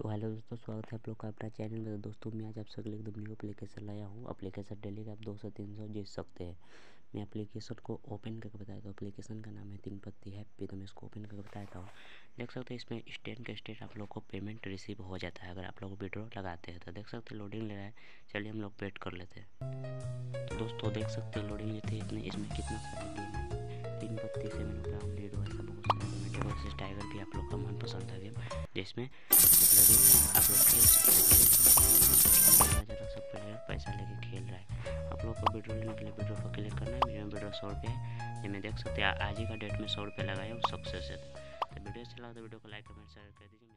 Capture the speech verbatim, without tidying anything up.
तो हेलो दोस्तों, स्वागत है आप लोग का अपना चैनल में। तो दोस्तों मैं आज आप सभी के लिए एकदम न्यू एप्लीकेशन लाया हूँ। एप्लीकेशन डेली का आप दो सौ तीन सौ जीत सकते हैं। मैं एप्लीकेशन को ओपन करके बताता हूँ। एप्लीकेशन का नाम है तीन पत्ती हैप्पी। तो मैं इसको ओपन करके बताता हूँ। देख सकते हैं इसमें स्टेट के स्टेट आप लोग को पेमेंट रिसीव हो जाता है अगर आप लोग विड्रॉ लगाते हैं। तो देख सकते हैं लोडिंग ले रहा है। चलिए हम लोग वेट कर लेते हैं। तो दोस्तों देख सकते हैं लोडिंग लेते हैं। इसमें कितना सारा गेम है। तीन पत्ती से मैंने ब्राउन लीडो ऐसा बहुत सारा गेम है। टाइगर भी आप लोग का मनपसंद है गेम, जिसमें आप लोग खेल सकते हैं। ज़्यादा सब प्लेयर पैसा लेके खेल रहा है। आप लोग को विड्रॉ लेने के लिए विड्रॉ पर क्लिक करना है। मेरे में विड्रॉ सौ रुपये है। ये मैं देख सकते हैं आज ही का डेट में सौ रुपये लगाया हूँ सक्सेस है। तो वीडियो अच्छा लगा तो वीडियो को लाइक कमेंट शेयर कर दीजिए।